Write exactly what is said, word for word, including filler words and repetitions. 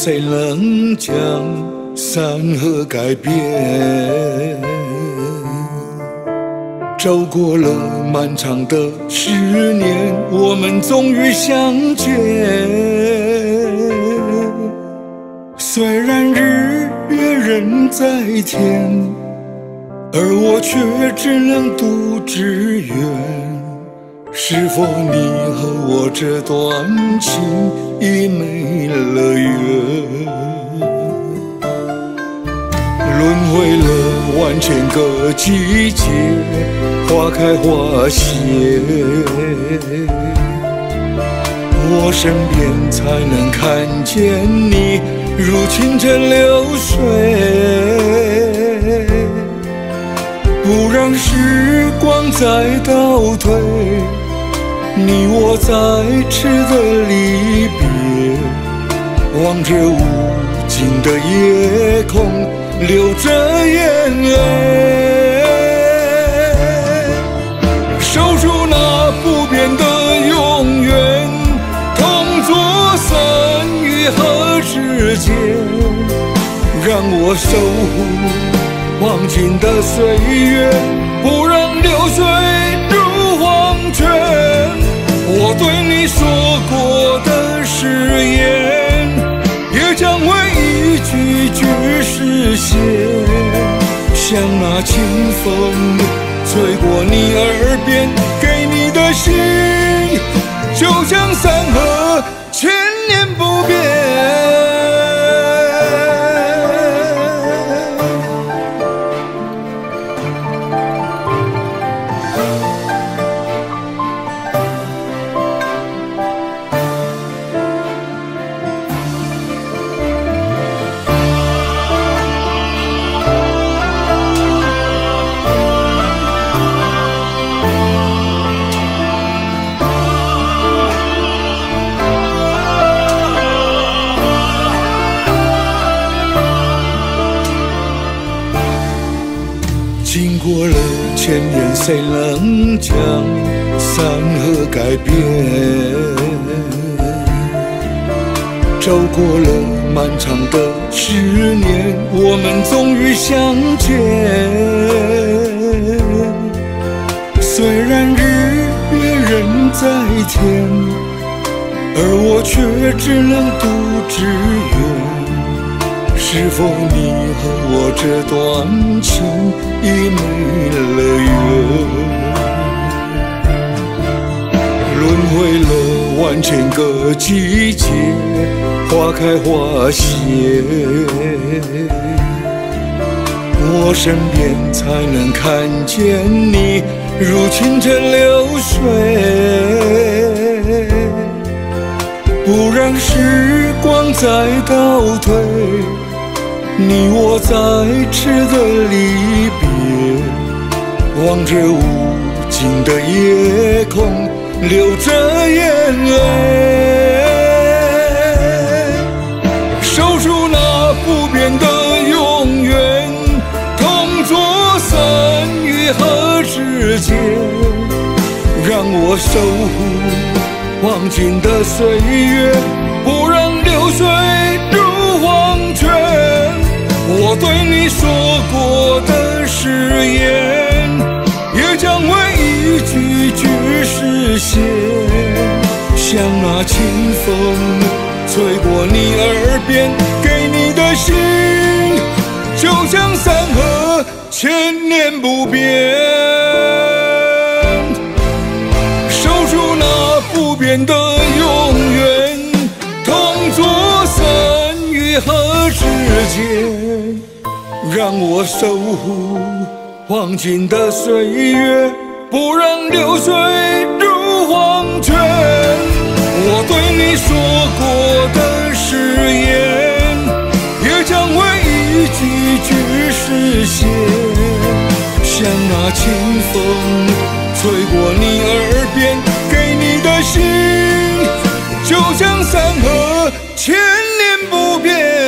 谁能将山河改变？走过了漫长的十年，我们终于相见。虽然日月人在天，而我却只能独自远。是否你和我这段情已没了缘？轮回了万千个季节，花开花谢，我身边才能看见你，如清晨流水。不让时光再倒退，你我在此的离别，望着无尽的夜空，流着眼泪，守住那不变的永远，同作生与何之间，让我守护忘尽的岁月，不让流水入黄泉。我对你说过的誓言，也将会一句句实现。像那清风吹过你耳边，给你的心就像山河，千年不变。经过了千年，谁能将山河改变？走过了漫长的十年，我们终于相见。虽然日月人在天，而我却只能独自远。是否你和我这段情已没了缘？轮回了万千个季节，花开花谢，我身边才能看见你，如清晨流水。不让时光再倒退，你我在此的离别，望着无尽的夜空，流着眼泪，守住那不变的永远，同作生与何之间，让我守护忘尽的岁月，不让流水入黄泉。我对你说过的誓言，也将会一句句实现。像那清风吹过你耳边，给你的心就像山河，千年不变。守住那不变的永远，同作生与何之间，让我守护忘尽的岁月，不让流水入黄泉。我对你说过的誓言，也将会一句句实现。像那清风吹过你耳边，给你的心就像山河，千年不变。